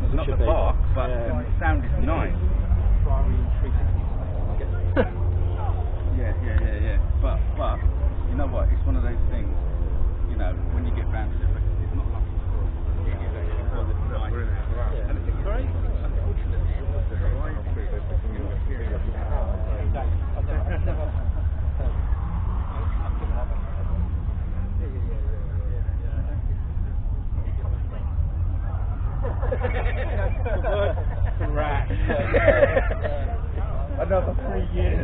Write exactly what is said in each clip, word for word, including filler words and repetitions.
not the bark, but yeah. The sound is nice. yeah, yeah, yeah, yeah. But, but, you know what? It's one of those things. You know, when you get round to it, it's not like it's cool. Yeah, yeah, yeah. And it's great. Unfortunately, it was the variety. Rat. Another three years.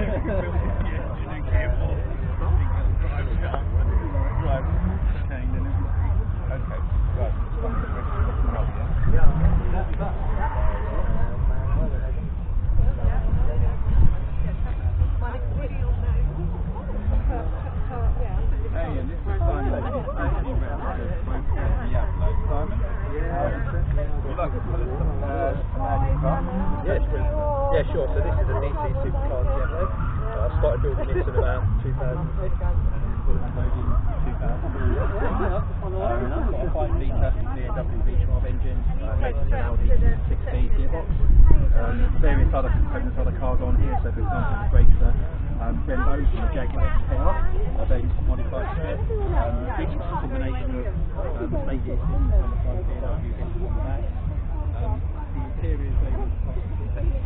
Yeah, sure. So this is a D C Supercars Yellow. Uh, I started building this in about two thousand six and put it mode in two thousand. Um, got a five litre B M W V twelve engine, uh, an Audi six speed gearbox. Um, various other components, other cars on here. So for example, the brakes are um, Brembo's and the Jaguar X K R. Uh, they modified a bit. Um, this is a combination of um, Mercedes and twenty-five B M W engine on the back. Um, the interior is very much part of the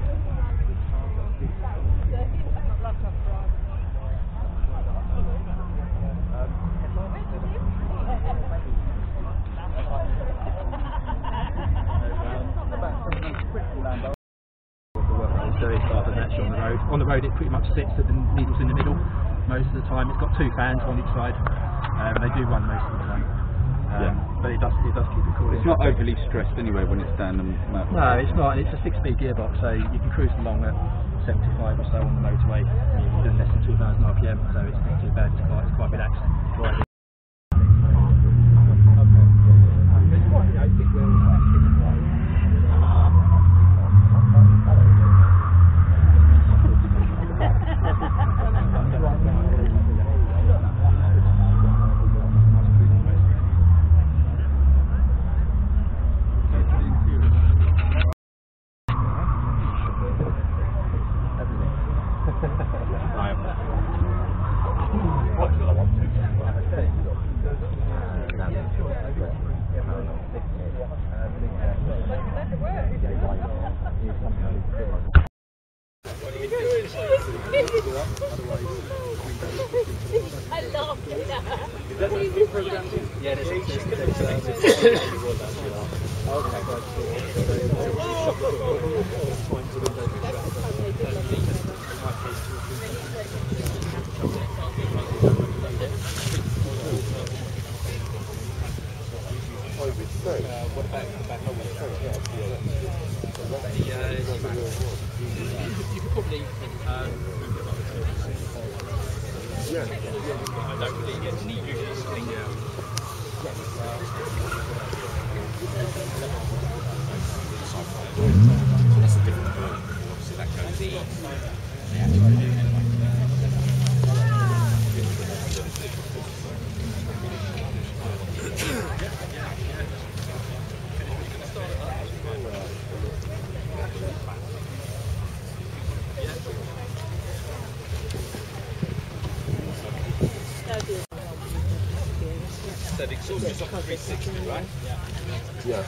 so it's rather natural on the road. On the road it pretty much sits at the needles in the middle most of the time. It's got two fans on each side. Um, they do run most of the time. Um, yeah. But it does it does keep it cool. It's not overly stressed anyway when it's down the motorway. No, it's not. It's a six-speed gearbox, so you can cruise along at seventy-five or so on the motorway. You're doing less than two thousand R P M, so it's not too bad. It's quite, it's quite relaxed driving. I love that. Yeah, there's what about back home? You could probably um, yeah. I don't really get need usually something now. That's a different version. Obviously that goes the that exhaust is off three sixty, right? Yeah.